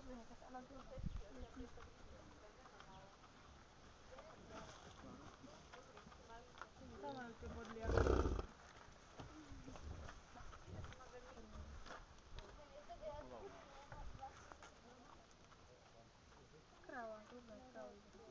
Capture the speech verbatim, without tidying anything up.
rozbehne, tak ona druhá. Tam majú tie bodlia. Kráva, druhá kráva ide.